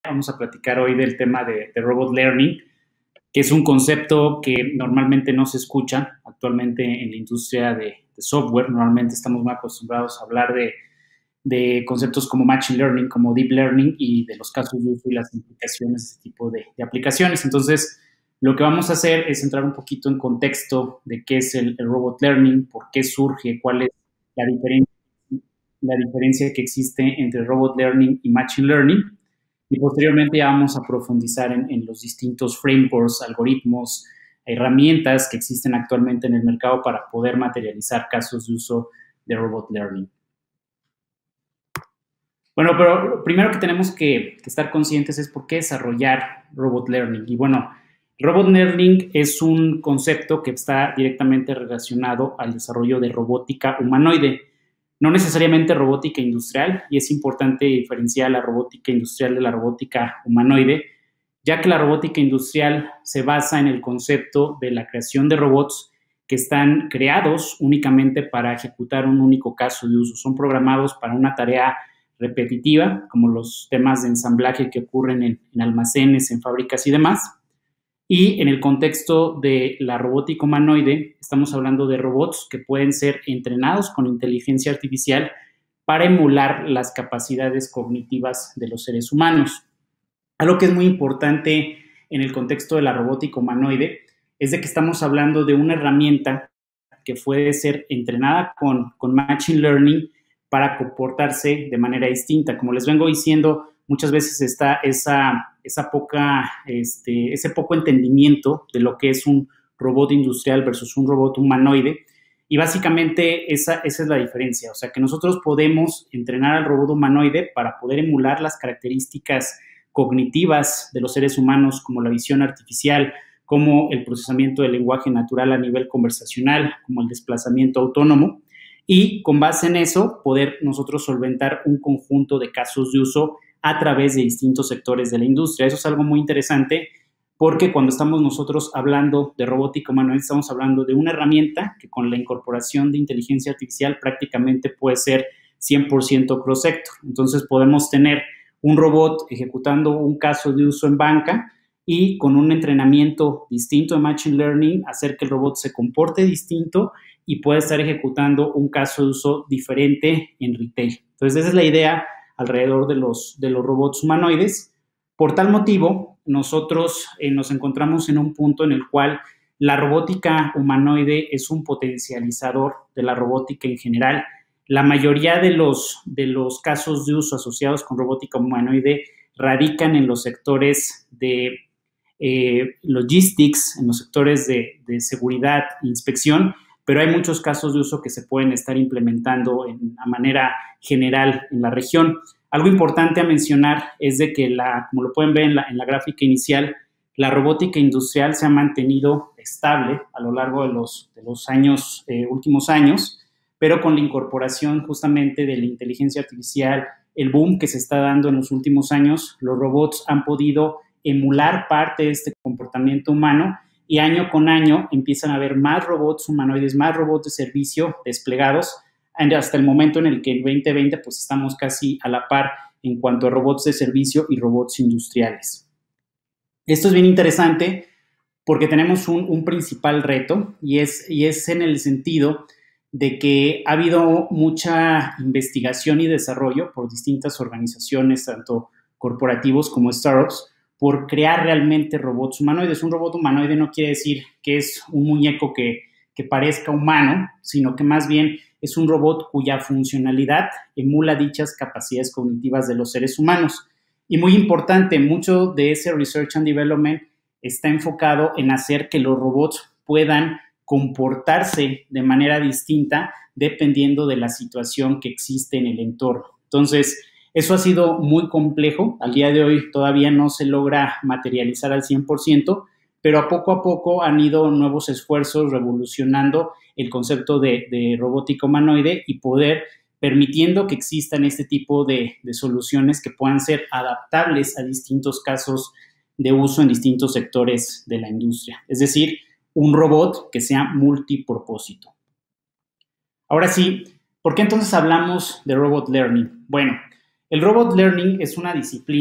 Vamos a platicar hoy del tema de Robot Learning, que es un concepto que normalmente no se escucha actualmente en la industria de software. Normalmente estamos muy acostumbrados a hablar de conceptos como Machine Learning, como Deep Learning y de los casos de uso y las implicaciones de este tipo de aplicaciones. Entonces, lo que vamos a hacer es entrar un poquito en contexto de qué es el Robot Learning, por qué surge, cuál es la diferencia que existe entre Robot Learning y Machine Learning. Y posteriormente ya vamos a profundizar en los distintos frameworks, algoritmos, herramientas que existen actualmente en el mercado para poder materializar casos de uso de Robot Learning. Bueno, pero lo primero que tenemos que estar conscientes es por qué desarrollar Robot Learning. Y bueno, Robot Learning es un concepto que está directamente relacionado al desarrollo de robótica humanoide. No necesariamente robótica industrial, y es importante diferenciar la robótica industrial de la robótica humanoide, ya que la robótica industrial se basa en el concepto de la creación de robots que están creados únicamente para ejecutar un único caso de uso. Son programados para una tarea repetitiva, como los temas de ensamblaje que ocurren en almacenes, en fábricas y demás. Y en el contexto de la robótica humanoide, estamos hablando de robots que pueden ser entrenados con inteligencia artificial para emular las capacidades cognitivas de los seres humanos. Algo que es muy importante en el contexto de la robótica humanoide es de que estamos hablando de una herramienta que puede ser entrenada con Machine Learning para comportarse de manera distinta. Como les vengo diciendo, muchas veces está ese poco entendimiento de lo que es un robot industrial versus un robot humanoide. Y básicamente esa es la diferencia. O sea, que nosotros podemos entrenar al robot humanoide para poder emular las características cognitivas de los seres humanos, como la visión artificial, como el procesamiento del lenguaje natural a nivel conversacional, como el desplazamiento autónomo. Y con base en eso, poder nosotros solventar un conjunto de casos de uso a través de distintos sectores de la industria. Eso es algo muy interesante porque cuando estamos nosotros hablando de robótica humanoide, estamos hablando de una herramienta que con la incorporación de inteligencia artificial prácticamente puede ser 100% cross-sector. Entonces podemos tener un robot ejecutando un caso de uso en banca y con un entrenamiento distinto de Machine Learning hacer que el robot se comporte distinto y pueda estar ejecutando un caso de uso diferente en retail. Entonces esa es la idea alrededor de los robots humanoides. Por tal motivo, nosotros nos encontramos en un punto en el cual la robótica humanoide es un potencializador de la robótica en general. La mayoría de los casos de uso asociados con robótica humanoide radican en los sectores de logistics, en los sectores de seguridad e inspección, pero hay muchos casos de uso que se pueden estar implementando a manera general en la región. Algo importante a mencionar es de que, como lo pueden ver en la gráfica inicial, la robótica industrial se ha mantenido estable a lo largo de los últimos años, pero con la incorporación justamente de la inteligencia artificial, el boom que se está dando en los últimos años, los robots han podido emular parte de este comportamiento humano y año con año empiezan a haber más robots humanoides, más robots de servicio desplegados, hasta el momento en el que en 2020 pues estamos casi a la par en cuanto a robots de servicio y robots industriales. Esto es bien interesante porque tenemos un principal reto y es en el sentido de que ha habido mucha investigación y desarrollo por distintas organizaciones, tanto corporativos como startups, por crear realmente robots humanoides. Un robot humanoide no quiere decir que es un muñeco que parezca humano, sino que más bien es un robot cuya funcionalidad emula dichas capacidades cognitivas de los seres humanos. Y muy importante, mucho de ese Research and Development está enfocado en hacer que los robots puedan comportarse de manera distinta dependiendo de la situación que existe en el entorno. Entonces, eso ha sido muy complejo. Al día de hoy todavía no se logra materializar al 100%, pero a poco han ido nuevos esfuerzos revolucionando el concepto de robótica humanoide y permitiendo que existan este tipo de soluciones que puedan ser adaptables a distintos casos de uso en distintos sectores de la industria. Es decir, un robot que sea multipropósito. Ahora sí, ¿por qué entonces hablamos de Robot Learning? Bueno, el Robot Learning es una disciplina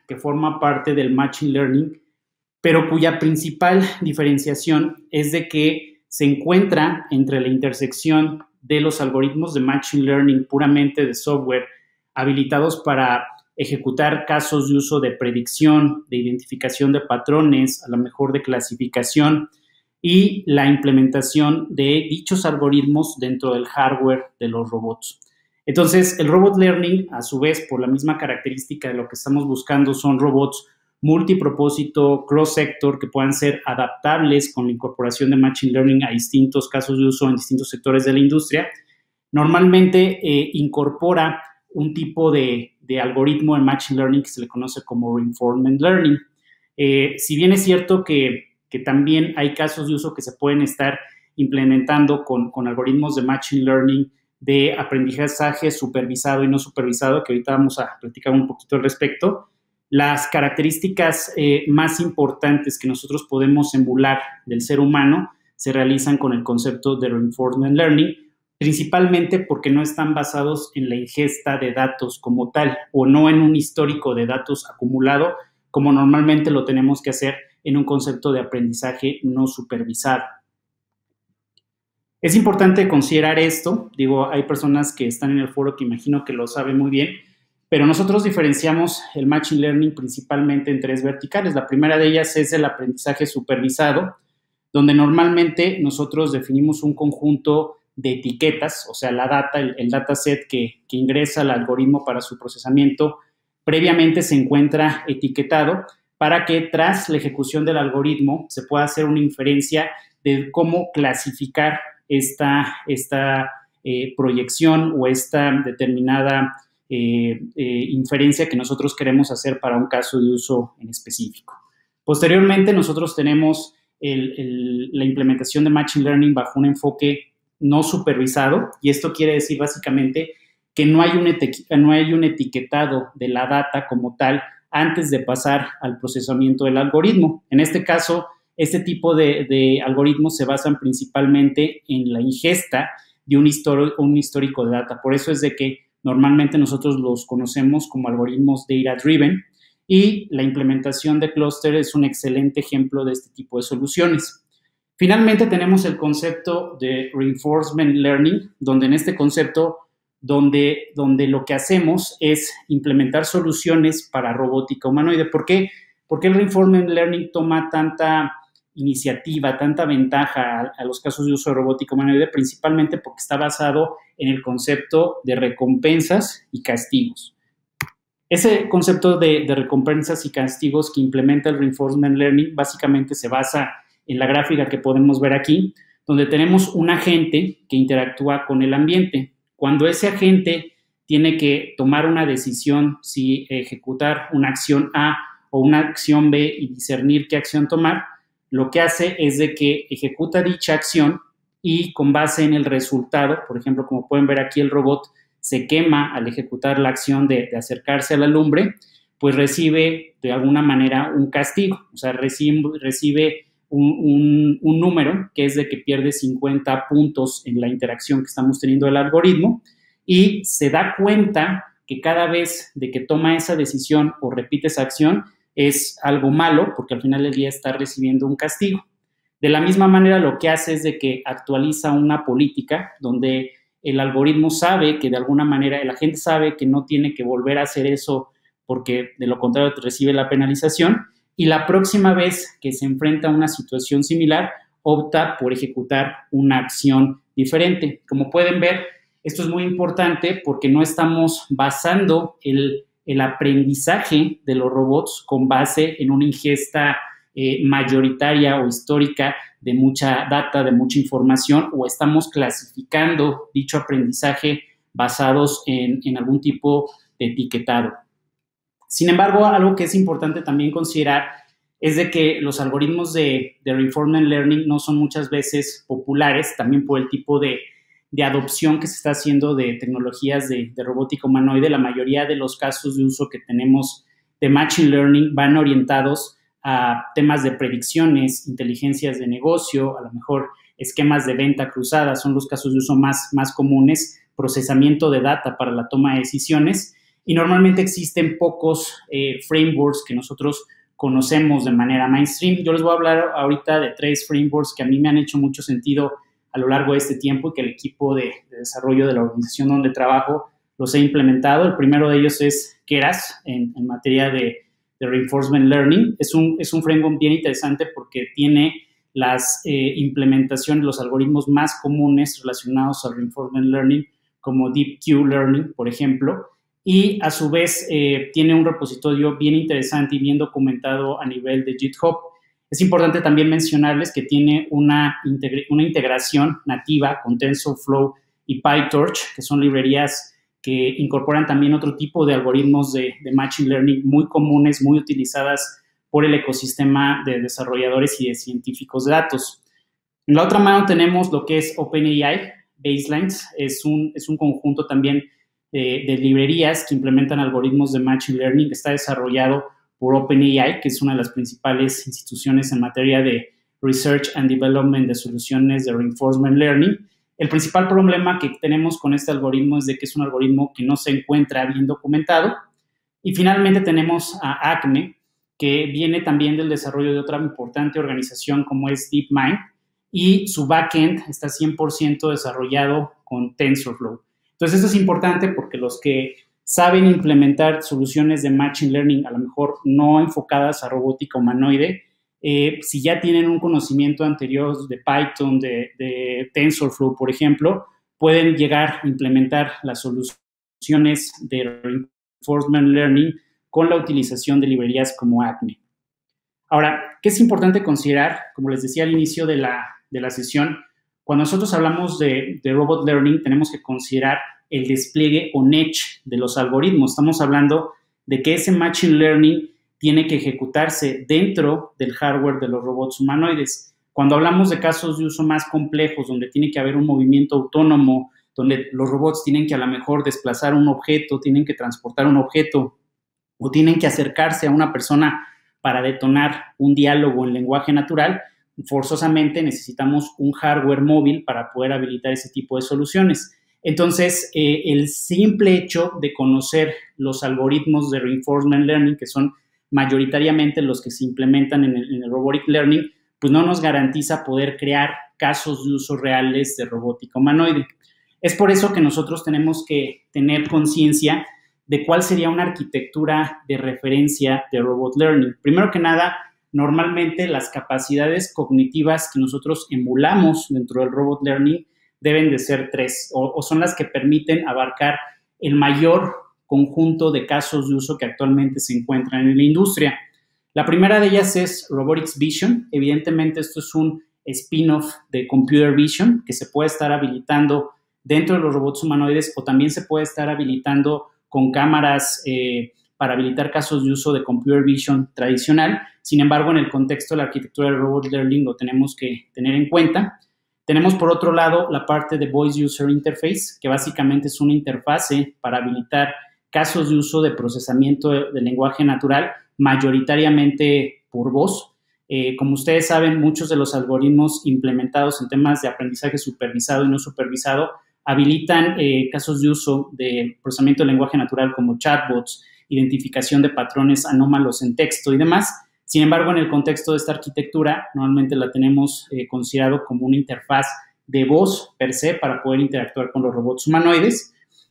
que forma parte del Machine Learning, pero cuya principal diferenciación es de que se encuentra entre la intersección de los algoritmos de Machine Learning puramente de software habilitados para ejecutar casos de uso de predicción, de identificación de patrones, a lo mejor de clasificación, y la implementación de dichos algoritmos dentro del hardware de los robots. Entonces, el robot learning, a su vez, por la misma característica de lo que estamos buscando, son robots multipropósito, cross-sector, que puedan ser adaptables con la incorporación de Machine Learning a distintos casos de uso en distintos sectores de la industria. Normalmente incorpora un tipo de algoritmo en Machine Learning que se le conoce como Reinforcement Learning. Si bien es cierto que también hay casos de uso que se pueden estar implementando con algoritmos de Machine Learning de aprendizaje supervisado y no supervisado, que ahorita vamos a platicar un poquito al respecto, las características más importantes que nosotros podemos emular del ser humano se realizan con el concepto de Reinforcement Learning, principalmente porque no están basados en la ingesta de datos como tal o no en un histórico de datos acumulado, como normalmente lo tenemos que hacer en un concepto de aprendizaje no supervisado. Es importante considerar esto, digo, hay personas que están en el foro que imagino que lo saben muy bien, pero nosotros diferenciamos el Machine Learning principalmente en tres verticales. La primera de ellas es el aprendizaje supervisado, donde normalmente nosotros definimos un conjunto de etiquetas, o sea, la data, el dataset que ingresa al algoritmo para su procesamiento, previamente se encuentra etiquetado para que tras la ejecución del algoritmo se pueda hacer una inferencia de cómo clasificar esta proyección o esta determinada inferencia que nosotros queremos hacer para un caso de uso en específico. Posteriormente, nosotros tenemos la implementación de Machine Learning bajo un enfoque no supervisado, y esto quiere decir básicamente que no hay un etiquetado de la data como tal antes de pasar al procesamiento del algoritmo. En este caso, este tipo de algoritmos se basan principalmente en la ingesta de un histórico de data. Por eso es de que normalmente nosotros los conocemos como algoritmos data-driven, y la implementación de clúster es un excelente ejemplo de este tipo de soluciones. Finalmente tenemos el concepto de Reinforcement Learning, donde en este concepto donde lo que hacemos es implementar soluciones para robótica humanoide. ¿Por qué? Porque el Reinforcement Learning toma tanta iniciativa, tanta ventaja a los casos de uso de robótica humanoide, principalmente porque está basado en el concepto de recompensas y castigos. Ese concepto de recompensas y castigos que implementa el Reinforcement Learning básicamente se basa en la gráfica que podemos ver aquí, donde tenemos un agente que interactúa con el ambiente. Cuando ese agente tiene que tomar una decisión, si ejecutar una acción A o una acción B y discernir qué acción tomar, lo que hace es de que ejecuta dicha acción y con base en el resultado, por ejemplo, como pueden ver aquí, el robot se quema al ejecutar la acción de acercarse a la lumbre, pues recibe de alguna manera un castigo, o sea, recibe un número que es de que pierde 50 puntos en la interacción que estamos teniendo del algoritmo, y se da cuenta que cada vez de que toma esa decisión o repite esa acción es algo malo, porque al final del día está recibiendo un castigo. De la misma manera, lo que hace es de que actualiza una política donde el algoritmo sabe que de alguna manera, la gente sabe que no tiene que volver a hacer eso porque de lo contrario recibe la penalización, y la próxima vez que se enfrenta a una situación similar, opta por ejecutar una acción diferente. Como pueden ver, esto es muy importante porque no estamos basando el aprendizaje de los robots con base en una ingesta mayoritaria o histórica de mucha data, de mucha información, o estamos clasificando dicho aprendizaje basados en algún tipo de etiquetado. Sin embargo, algo que es importante también considerar es de que los algoritmos de Reinforcement Learning no son muchas veces populares, también por el tipo de adopción que se está haciendo de tecnologías de robótica humanoide. La mayoría de los casos de uso que tenemos de Machine Learning van orientados a temas de predicciones, inteligencias de negocio, a lo mejor esquemas de venta cruzada, son los casos de uso más comunes, procesamiento de data para la toma de decisiones. y normalmente existen pocos frameworks que nosotros conocemos de manera mainstream. Yo les voy a hablar ahorita de 3 frameworks que a mí me han hecho mucho sentido a lo largo de este tiempo y que el equipo de desarrollo de la organización donde trabajo los he implementado. El primero de ellos es Keras, en materia de Reinforcement Learning. Es un framework bien interesante porque tiene las implementaciones, los algoritmos más comunes relacionados al Reinforcement Learning, como Deep Q Learning, por ejemplo, y a su vez tiene un repositorio bien interesante y bien documentado a nivel de GitHub. Es importante también mencionarles que tiene una integración nativa con TensorFlow y PyTorch, que son librerías que incorporan también otro tipo de algoritmos de Machine Learning muy comunes, muy utilizadas por el ecosistema de desarrolladores y de científicos de datos. En la otra mano tenemos lo que es OpenAI Baselines. Es un conjunto también de librerías que implementan algoritmos de Machine Learning. Está desarrollado por OpenAI, que es una de las principales instituciones en materia de Research and Development de soluciones de Reinforcement Learning. El principal problema que tenemos con este algoritmo es de que es un algoritmo que no se encuentra bien documentado. Y finalmente tenemos a Acme, que viene también del desarrollo de otra importante organización como es DeepMind, y su backend está 100% desarrollado con TensorFlow. Entonces, esto es importante porque los que saben implementar soluciones de Machine Learning, a lo mejor no enfocadas a robótica humanoide, si ya tienen un conocimiento anterior de Python, de TensorFlow, por ejemplo, pueden llegar a implementar las soluciones de Reinforcement Learning con la utilización de librerías como Acme. Ahora, ¿qué es importante considerar? Como les decía al inicio de la sesión, cuando nosotros hablamos de Robot Learning, tenemos que considerar el despliegue on-edge de los algoritmos. Estamos hablando de que ese Machine Learning tiene que ejecutarse dentro del hardware de los robots humanoides. Cuando hablamos de casos de uso más complejos, donde tiene que haber un movimiento autónomo, donde los robots tienen que a lo mejor desplazar un objeto, tienen que transportar un objeto o tienen que acercarse a una persona para detonar un diálogo en lenguaje natural, forzosamente necesitamos un hardware móvil para poder habilitar ese tipo de soluciones. Entonces, el simple hecho de conocer los algoritmos de Reinforcement Learning, que son mayoritariamente los que se implementan en el Robotic Learning, pues no nos garantiza poder crear casos de uso reales de robótica humanoide. Es por eso que nosotros tenemos que tener conciencia de cuál sería una arquitectura de referencia de Robot Learning. Primero que nada, normalmente las capacidades cognitivas que nosotros emulamos dentro del Robot Learning deben de ser 3 o son las que permiten abarcar el mayor conjunto de casos de uso que actualmente se encuentran en la industria. La primera de ellas es Robotics Vision. Evidentemente, esto es un spin-off de Computer Vision que se puede estar habilitando dentro de los robots humanoides o también se puede estar habilitando con cámaras para habilitar casos de uso de Computer Vision tradicional. Sin embargo, en el contexto de la arquitectura de Robot Learning lo tenemos que tener en cuenta. Tenemos, por otro lado, la parte de Voice User Interface, que básicamente es una interfase para habilitar casos de uso de procesamiento de lenguaje natural, mayoritariamente por voz. Como ustedes saben, muchos de los algoritmos implementados en temas de aprendizaje supervisado y no supervisado habilitan casos de uso de procesamiento de lenguaje natural como chatbots, identificación de patrones anómalos en texto y demás. Sin embargo, en el contexto de esta arquitectura, normalmente la tenemos considerado como una interfaz de voz per se para poder interactuar con los robots humanoides.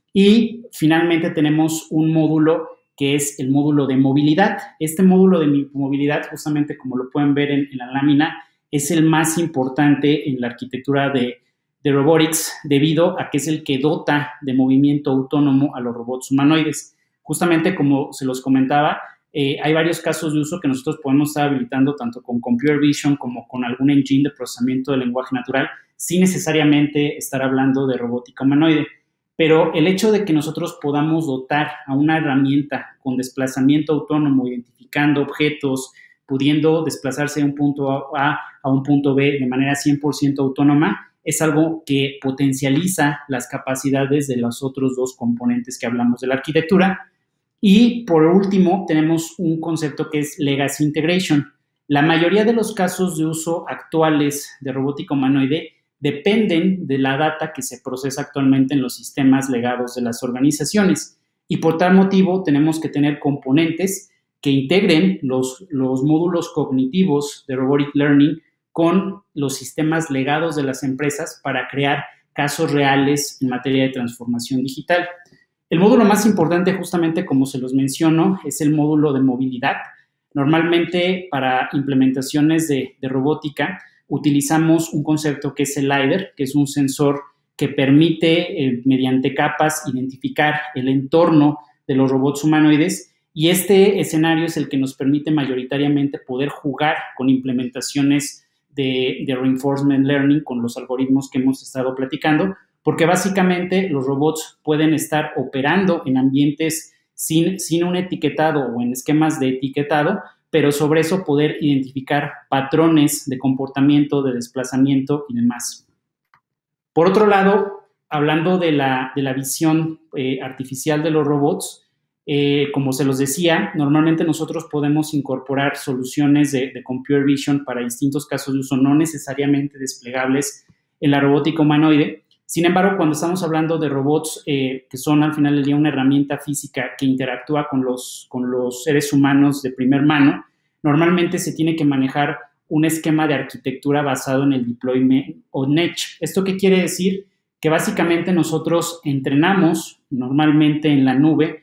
Y finalmente tenemos un módulo que es el módulo de movilidad. Este módulo de movilidad, justamente como lo pueden ver en la lámina, es el más importante en la arquitectura de robotics debido a que es el que dota de movimiento autónomo a los robots humanoides. Justamente como se los comentaba, hay varios casos de uso que nosotros podemos estar habilitando tanto con Computer Vision como con algún engine de procesamiento de lenguaje natural, sin necesariamente estar hablando de robótica humanoide. Pero el hecho de que nosotros podamos dotar a una herramienta con desplazamiento autónomo, identificando objetos, pudiendo desplazarse de un punto A a un punto B de manera 100% autónoma, es algo que potencializa las capacidades de los otros dos componentes que hablamos de la arquitectura. Y por último, tenemos un concepto que es Legacy Integration. La mayoría de los casos de uso actuales de robótica humanoide dependen de la data que se procesa actualmente en los sistemas legados de las organizaciones. Y por tal motivo tenemos que tener componentes que integren los módulos cognitivos de Robotic Learning con los sistemas legados de las empresas para crear casos reales en materia de transformación digital. El módulo más importante, justamente como se los menciono, es el módulo de movilidad. Normalmente para implementaciones de robótica utilizamos un concepto que es el LiDAR, que es un sensor que permite mediante capas identificar el entorno de los robots humanoides, y este escenario es el que nos permite mayoritariamente poder jugar con implementaciones de reinforcement learning con los algoritmos que hemos estado platicando, porque básicamente los robots pueden estar operando en ambientes sin un etiquetado o en esquemas de etiquetado, pero sobre eso poder identificar patrones de comportamiento, de desplazamiento y demás. Por otro lado, hablando de la visión artificial de los robots, como se los decía, normalmente nosotros podemos incorporar soluciones de computer vision para distintos casos de uso, no necesariamente desplegables en la robótica humanoide. Sin embargo, cuando estamos hablando de robots que son al final del día una herramienta física que interactúa con los seres humanos de primer mano, normalmente se tiene que manejar un esquema de arquitectura basado en el deployment on edge. ¿Esto qué quiere decir? Que básicamente nosotros entrenamos normalmente en la nube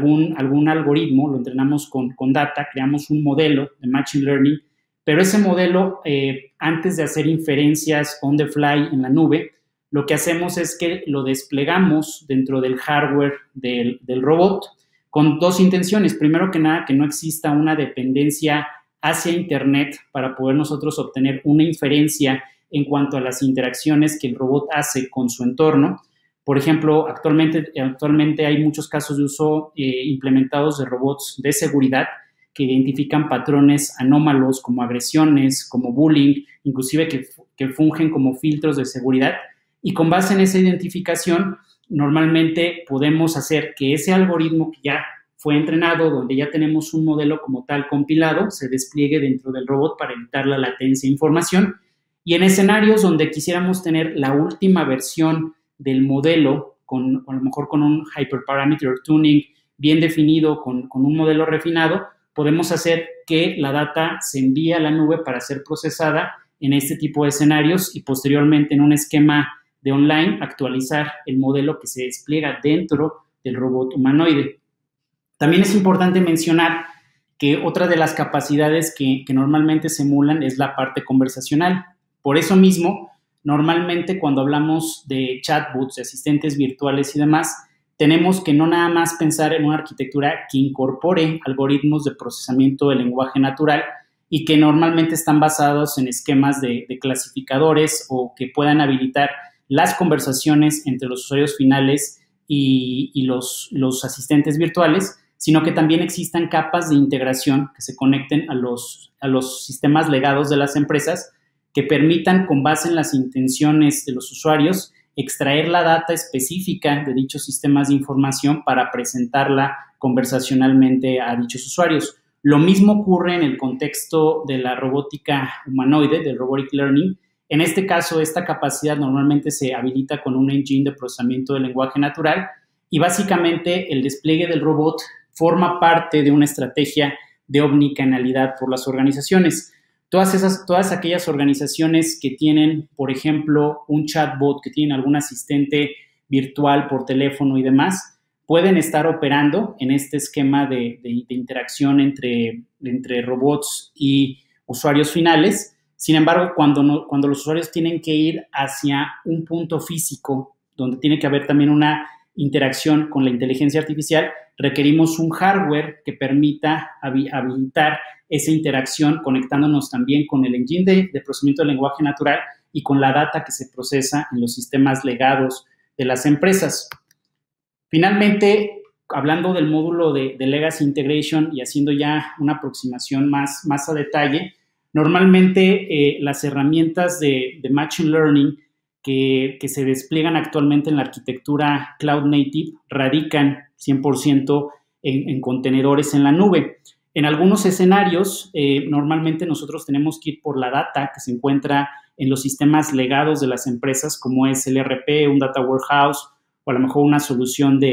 algún algoritmo, lo entrenamos con data, creamos un modelo de machine learning, pero ese modelo, antes de hacer inferencias on the fly en la nube, lo que hacemos es que lo desplegamos dentro del hardware del robot con dos intenciones. Primero que nada, que no exista una dependencia hacia Internet para poder nosotros obtener una inferencia en cuanto a las interacciones que el robot hace con su entorno. Por ejemplo, actualmente hay muchos casos de uso implementados de robots de seguridad que identifican patrones anómalos como agresiones, como bullying, inclusive que fungen como filtros de seguridad. Y con base en esa identificación, normalmente podemos hacer que ese algoritmo que ya fue entrenado, donde ya tenemos un modelo como tal compilado, se despliegue dentro del robot para evitar la latencia de información. Y en escenarios donde quisiéramos tener la última versión del modelo, a lo mejor con un hyperparameter tuning bien definido, con un modelo refinado, podemos hacer que la data se envíe a la nube para ser procesada en este tipo de escenarios y posteriormente en un esquema de online actualizar el modelo que se despliega dentro del robot humanoide. También es importante mencionar que otra de las capacidades que normalmente se emulan es la parte conversacional. Por eso mismo, normalmente cuando hablamos de chatbots, de asistentes virtuales y demás, tenemos que no nada más pensar en una arquitectura que incorpore algoritmos de procesamiento del lenguaje natural y que normalmente están basados en esquemas de clasificadores o que puedan habilitar las conversaciones entre los usuarios finales y los asistentes virtuales, sino que también existan capas de integración que se conecten a los sistemas legados de las empresas que permitan, con base en las intenciones de los usuarios, extraer la data específica de dichos sistemas de información para presentarla conversacionalmente a dichos usuarios. Lo mismo ocurre en el contexto de la robótica humanoide, del robotic learning. En este caso, esta capacidad normalmente se habilita con un engine de procesamiento del lenguaje natural y básicamente el despliegue del robot forma parte de una estrategia de omnicanalidad por las organizaciones. Todas aquellas organizaciones que tienen, por ejemplo, un chatbot, que tienen algún asistente virtual por teléfono y demás, pueden estar operando en este esquema de interacción entre robots y usuarios finales. Sin embargo, cuando los usuarios tienen que ir hacia un punto físico, donde tiene que haber también una interacción con la inteligencia artificial, requerimos un hardware que permita habilitar esa interacción, conectándonos también con el engine de procesamiento del lenguaje natural y con la data que se procesa en los sistemas legados de las empresas. Finalmente, hablando del módulo de Legacy Integration y haciendo ya una aproximación más a detalle, normalmente las herramientas de Machine Learning que se despliegan actualmente en la arquitectura Cloud Native radican 100% en contenedores en la nube. En algunos escenarios, normalmente nosotros tenemos que ir por la data que se encuentra en los sistemas legados de las empresas, como es el ERP, un data warehouse, o a lo mejor una solución de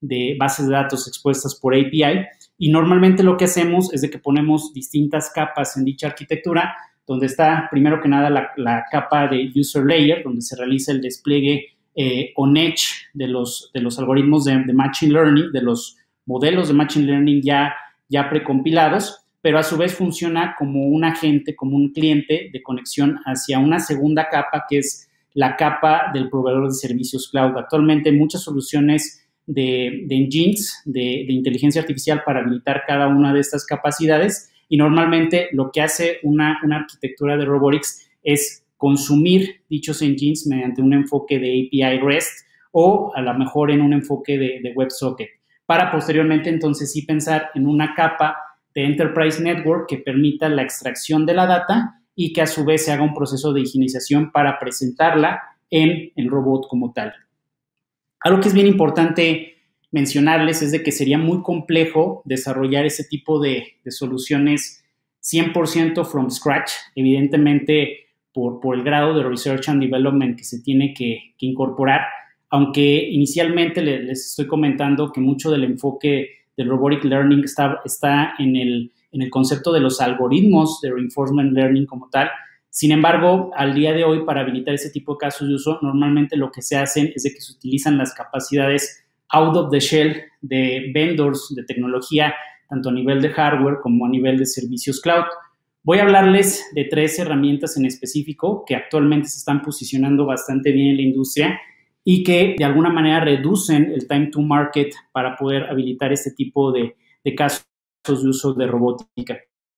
de bases de datos expuestas por API, y normalmente lo que hacemos es de que ponemos distintas capas en dicha arquitectura, donde está primero que nada la capa de user layer, donde se realiza el despliegue on edge de los algoritmos de machine learning, de los modelos de machine learning ya precompilados, pero a su vez funciona como un agente, como un cliente de conexión hacia una segunda capa, que es la capa del proveedor de servicios cloud. Actualmente hay muchas soluciones de engines, de inteligencia artificial para habilitar cada una de estas capacidades, y normalmente lo que hace una arquitectura de robotics es consumir dichos engines mediante un enfoque de API REST o a lo mejor en un enfoque de WebSocket, para posteriormente entonces sí pensar en una capa de Enterprise Network que permita la extracción de la data y que a su vez se haga un proceso de higienización para presentarla en el robot como tal. Algo que es bien importante mencionarles es de que sería muy complejo desarrollar ese tipo de soluciones 100% from scratch, evidentemente por el grado de research and development que se tiene que incorporar, aunque inicialmente les estoy comentando que mucho del enfoque del robotic learning está en el concepto de los algoritmos de reinforcement learning como tal. Sin embargo, al día de hoy, para habilitar ese tipo de casos de uso, normalmente lo que se hacen es de que se utilizan las capacidades out of the shell de vendors de tecnología, tanto a nivel de hardware como a nivel de servicios cloud. Voy a hablarles de 3 herramientas en específico que actualmente se están posicionando bastante bien en la industria y que de alguna manera reducen el time to market para poder habilitar este tipo de casos de uso de robótica.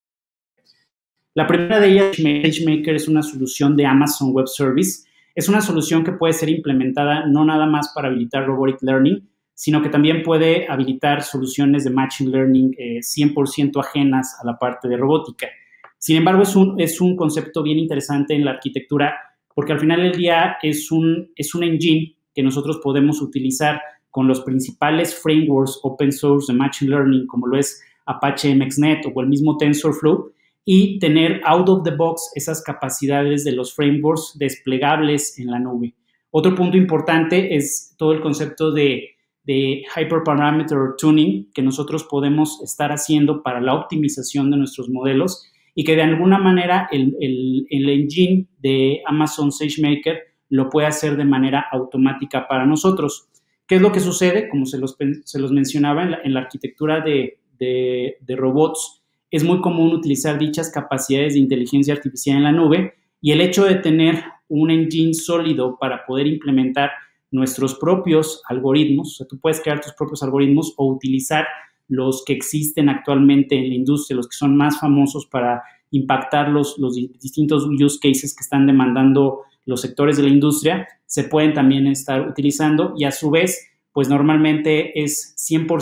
La primera de ellas, SageMaker, es una solución de Amazon Web Service. Es una solución que puede ser implementada no nada más para habilitar robotic learning, sino que también puede habilitar soluciones de machine learning 100% ajenas a la parte de robótica. Sin embargo, es un concepto bien interesante en la arquitectura, porque al final del día es un engine que nosotros podemos utilizar con los principales frameworks open source de machine learning, como lo es Apache MXNet o el mismo TensorFlow, y tener out of the box esas capacidades de los frameworks desplegables en la nube. Otro punto importante es todo el concepto de hyperparameter tuning que nosotros podemos estar haciendo para la optimización de nuestros modelos y que de alguna manera el engine de Amazon SageMaker lo puede hacer de manera automática para nosotros. ¿Qué es lo que sucede? Como se los mencionaba en la arquitectura de robots, es muy común utilizar dichas capacidades de inteligencia artificial en la nube, y el hecho de tener un engine sólido para poder implementar nuestros propios algoritmos, o sea, tú puedes crear tus propios algoritmos o utilizar los que existen actualmente en la industria, los que son más famosos para impactar los distintos use cases que están demandando los sectores de la industria, se pueden también estar utilizando, y a su vez, pues normalmente es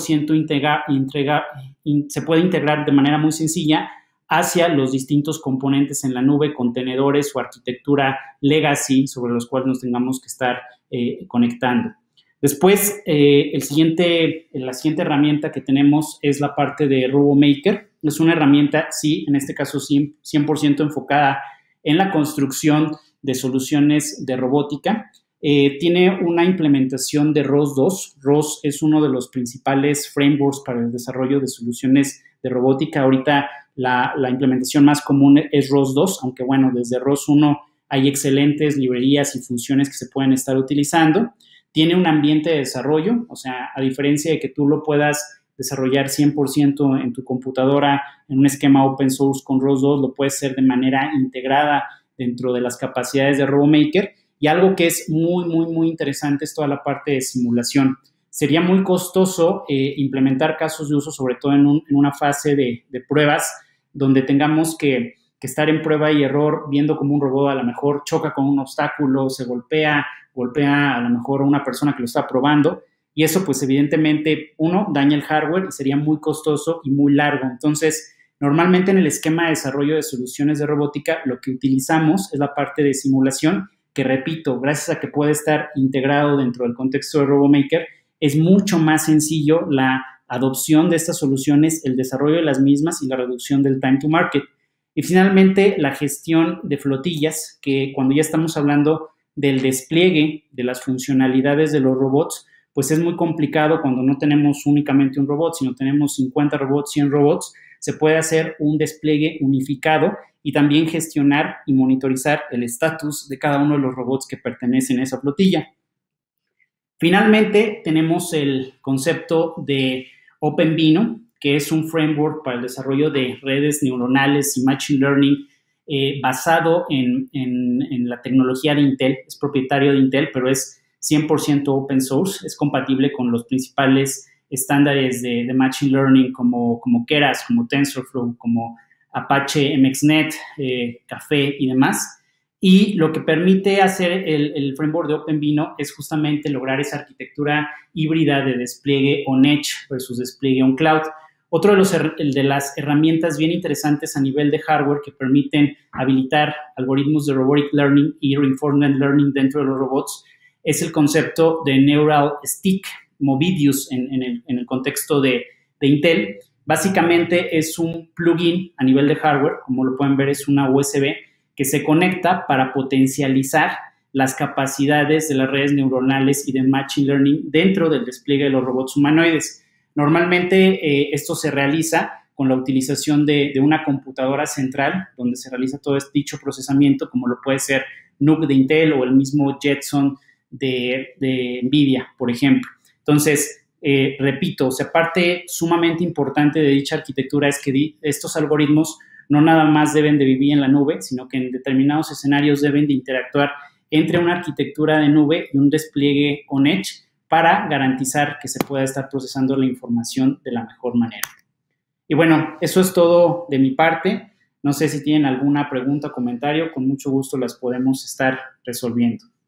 100% se puede integrar de manera muy sencilla hacia los distintos componentes en la nube, contenedores o arquitectura legacy sobre los cuales nos tengamos que estar conectando. Después, la siguiente herramienta que tenemos es la parte de RoboMaker. Es una herramienta, sí, en este caso 100% enfocada en la construcción de soluciones de robótica. Tiene una implementación de ROS 2. ROS es uno de los principales frameworks para el desarrollo de soluciones de robótica. Ahorita la implementación más común es ROS 2, aunque bueno, desde ROS 1 hay excelentes librerías y funciones que se pueden estar utilizando. Tiene un ambiente de desarrollo, o sea, a diferencia de que tú lo puedas desarrollar 100% en tu computadora en un esquema open source con ROS 2, lo puedes hacer de manera integrada dentro de las capacidades de RoboMaker. Y algo que es muy, muy, muy interesante es toda la parte de simulación. Sería muy costoso implementar casos de uso, sobre todo en una fase de pruebas, donde tengamos que estar en prueba y error, viendo como un robot a lo mejor choca con un obstáculo, se golpea a lo mejor a una persona que lo está probando, y eso pues evidentemente, daña el hardware y sería muy costoso y muy largo. Entonces, normalmente en el esquema de desarrollo de soluciones de robótica, lo que utilizamos es la parte de simulación, que repito, gracias a que puede estar integrado dentro del contexto de RoboMaker, es mucho más sencillo la adopción de estas soluciones, el desarrollo de las mismas y la reducción del time to market. Y finalmente, la gestión de flotillas, que cuando ya estamos hablando del despliegue de las funcionalidades de los robots, pues es muy complicado cuando no tenemos únicamente un robot, sino tenemos 50 robots, 100 robots, se puede hacer un despliegue unificado y también gestionar y monitorizar el estatus de cada uno de los robots que pertenecen a esa flotilla. Finalmente, tenemos el concepto de OpenVINO, que es un framework para el desarrollo de redes neuronales y machine learning basado en la tecnología de Intel. Es propietario de Intel, pero es 100% open source. Es compatible con los principales estándares de machine learning como Keras, como TensorFlow, como Apache MXNet, Café y demás. Y lo que permite hacer el framework de OpenVINO es justamente lograr esa arquitectura híbrida de despliegue on-edge versus despliegue on-cloud. Otro de las herramientas bien interesantes a nivel de hardware que permiten habilitar algoritmos de robotic learning y reinforcement learning dentro de los robots es el concepto de Neural Stick, Movidius en el contexto de Intel. Básicamente es un plugin a nivel de hardware, como lo pueden ver es una USB, que se conecta para potencializar las capacidades de las redes neuronales y de machine learning dentro del despliegue de los robots humanoides. Normalmente esto se realiza con la utilización de una computadora central donde se realiza todo dicho procesamiento, como lo puede ser NUC de Intel o el mismo Jetson de NVIDIA, por ejemplo. Entonces, repito, o sea, parte sumamente importante de dicha arquitectura es que estos algoritmos no nada más deben de vivir en la nube, sino que en determinados escenarios deben de interactuar entre una arquitectura de nube y un despliegue on-edge para garantizar que se pueda estar procesando la información de la mejor manera. Y bueno, eso es todo de mi parte. No sé si tienen alguna pregunta o comentario, con mucho gusto las podemos estar resolviendo.